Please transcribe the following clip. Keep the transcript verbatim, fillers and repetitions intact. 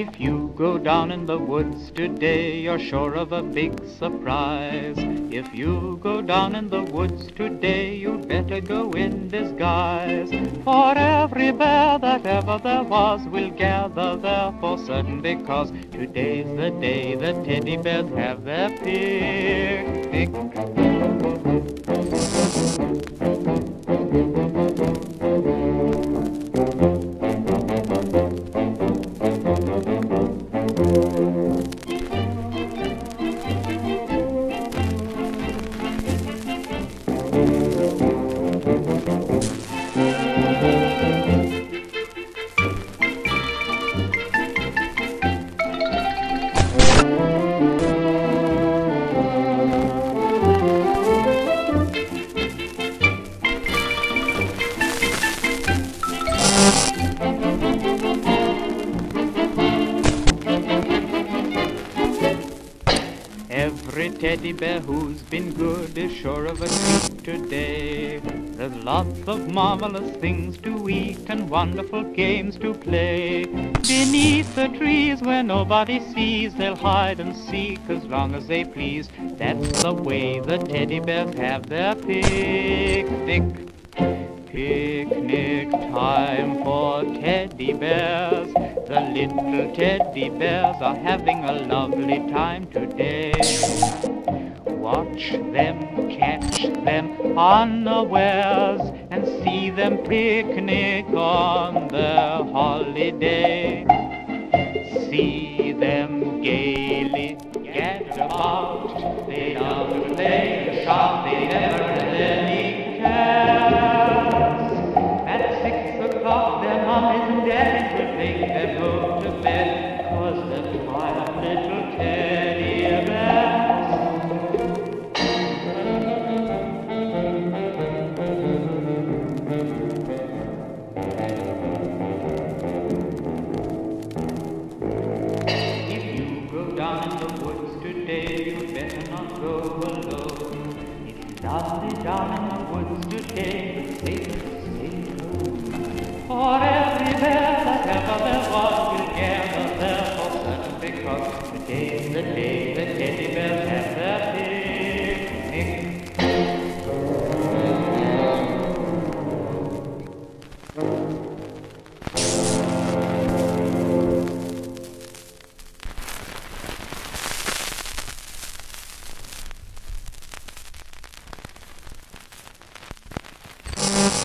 If you go down in the woods today, you're sure of a big surprise. If you go down in the woods today, you'd better go in disguise. For every bear that ever there was will gather there for certain, because today's the day the teddy bears have their picnic. Every teddy bear who's been good is sure of a treat today. There's lots of marvelous things to eat and wonderful games to play. Beneath the trees where nobody sees, they'll hide and seek as long as they please. That's the way the teddy bears have their picnic. Picnic time for teddy bears. The little teddy bears are having a lovely time today. Watch them, catch them unawares, and see them picnic on their holiday. See them gaily get about, they love to play and shout.